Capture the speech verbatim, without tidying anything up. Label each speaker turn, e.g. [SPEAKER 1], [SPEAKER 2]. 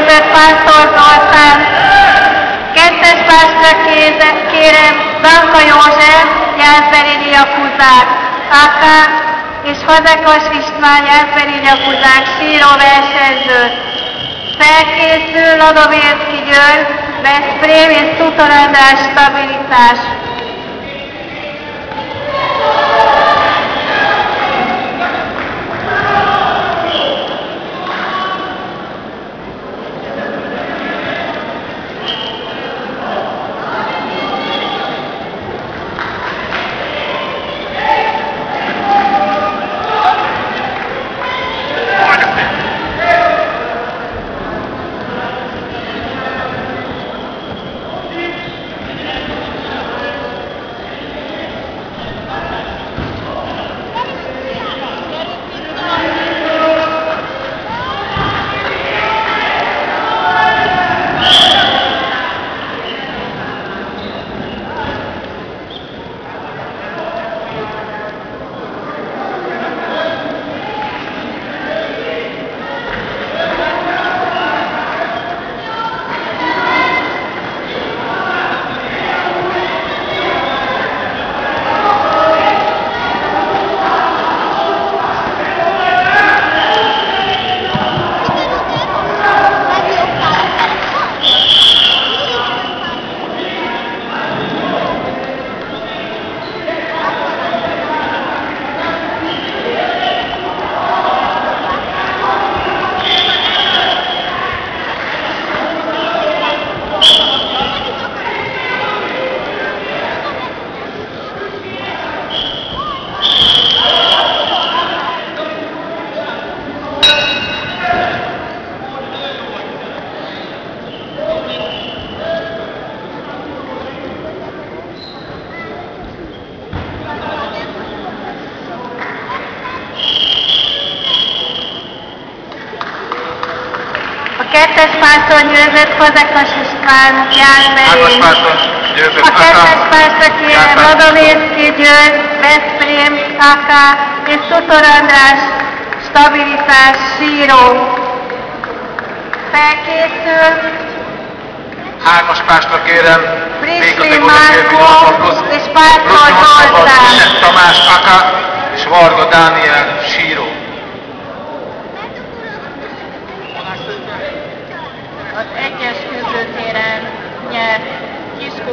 [SPEAKER 1] József Pásztor Zoltán. Kettes pásztra kérem Danka József, Jászberi diakuzák, á ká és Fazekas István, Jászberi diakuzák, síró versenyző. Felkészül Ladovészki György, Veszprém és Szutor András, stabilitás. Kettes pásztor győzött Fazekas István, Jászberi. A kettes pásztor kérem Ladovészki György, Veszprém, á ká és Szutor András, stabilitás, síró. Felkészül.
[SPEAKER 2] Hármas pásztor kérem,
[SPEAKER 1] Friszli Márkó és Pásztor Zoltán.
[SPEAKER 2] Tamás Aka és Varga Dániel.